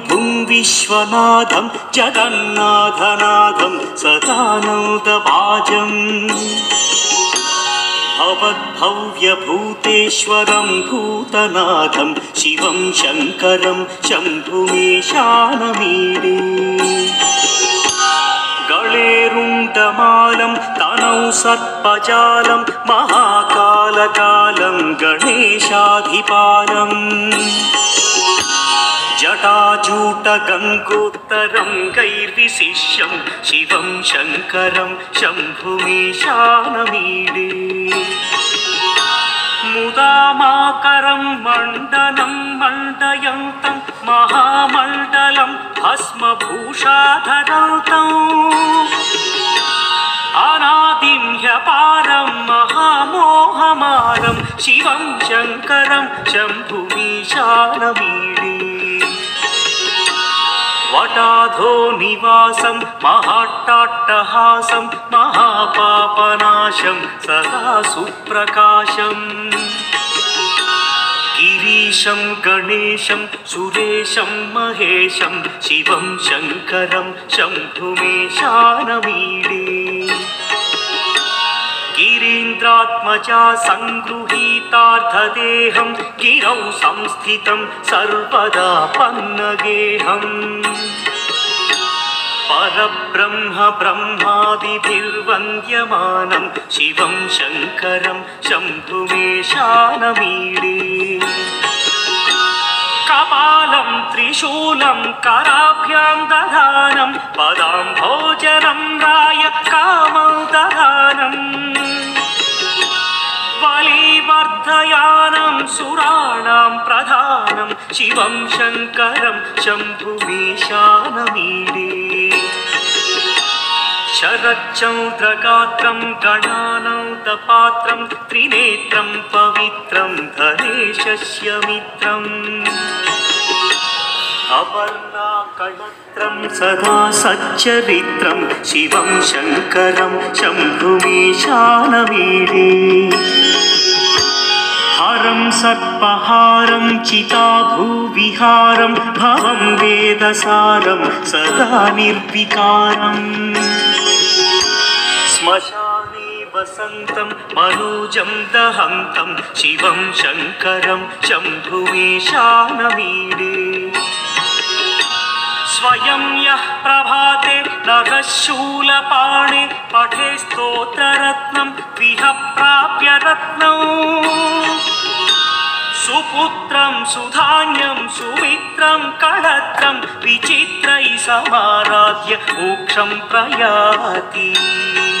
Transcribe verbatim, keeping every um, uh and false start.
विभुं विश्वनाथं जगन्नाथनाथं सदानन्दभाजम् भवद्भव्यभूतेश्वरं भूतनाथं शिवं शङ्करं शम्भुमीशानमीडे गळेरुण्डमालं तनौ सर्पजालं महाकालकालं गणेशाधिपालम् जटाजूटगङ्गोत्तरं गैर्विशिष्यं शिवं शङ्करं शम्भुमीशानमीडे मुदामाकरं मण्डनं मण्डयन्तं महामण्डलं भस्मभूषाधरन्तम् अनादिं ह्यपारं महामोहमारं शिवं शङ्करं शम्भुमीशानमीडे वटाधो निवासं महाट्टाट्टहासं महापापनाशं सदा सुप्रकाशम् गिरीशं गणेशं सुरेशं महेशं शिवं शङ्करं शम्भुमीशानमीडे गिरीन्द्रात्मजा सङ्गृहीतार्थदेहं गिरौ संस्थितं सर्वदा पन्नगेहम् परब्रह्म ब्रह्मादिभिर्वन्द्यमानं शिवं शङ्करं शम्भुमीशानमीडे कपालं त्रिशूलं कराभ्यां दधानं पदाम्भोजनं राय कामोदधानम् बलिवर्धयानं सुराणां प्रधानं शिवं शङ्करं शम्भुमीशानमीडे शरच्चन्द्रगात्रं गणानन्दपात्रं त्रिनेत्रं पवित्रं धनेशस्य मित्रम् अपर्णाकळत्रं सदा सच्चरित्रं शिवं शङ्करं शम्भुमीशानमीडे हरं सर्पहारं चिताभूविहारं भवं वेदसारं सदा निर्विकारम् श्मशाने वसन्तं मनोजं दहन्तं शिवं शङ्करं शम्भुमीशानमीडे स्वयं यः प्रभाते नरः शूलपाणे पठे स्तोत्ररत्नं गृह प्राप्य रत्नौ सुपुत्रं सुधान्यं सुमित्रं कळत्रं विचित्रैः समाराध्य मोक्षं प्रयाति।